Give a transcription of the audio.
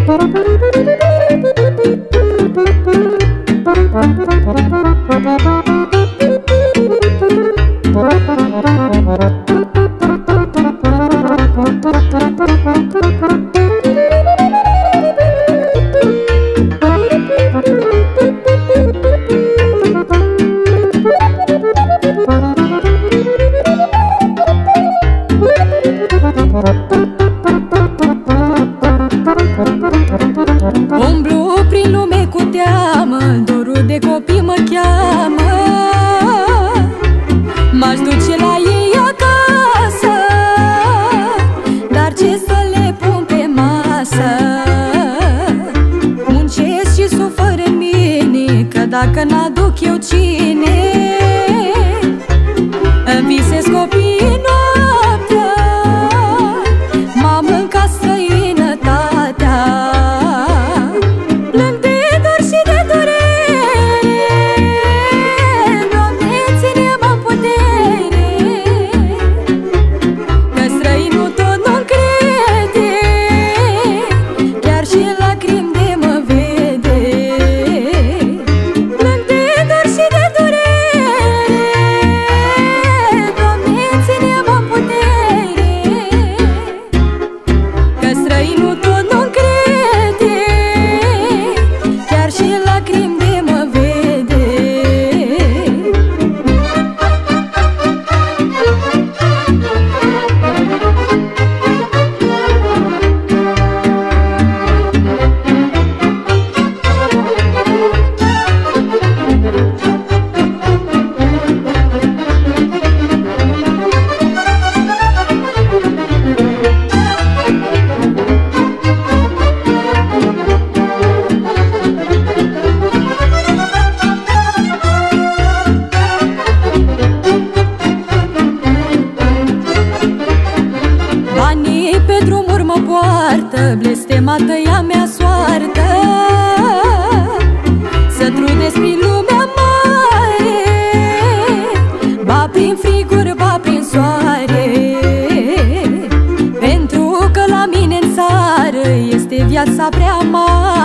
Umblu prin lume cu teamă, dorul de copii mă cheamă. M-aș duce la ei acasă, dar ce să le pun pe masă? Muncesc și sufăr în mine, că dacă n-aduc eu cine? Îmi visez copiii noaptea, m-am mâncat străinătatea. Plâng de dor și de durere, Doamne, ține-mă în putere, că străinul tot nu-mi crede, chiar și în lacrimi de mă vede. Plâng de dor și de durere, Doamne, ține-mă în putere, că străinul tot nu-mi crede, chiar și în lacrimi de mă vede. Banii pe drumuri mă poartă, blestemată ea mea soartă. Să trudesc prin lumea mare, ba prin friguri, ba prin soare, pentru că la mine în țară este viața prea mare.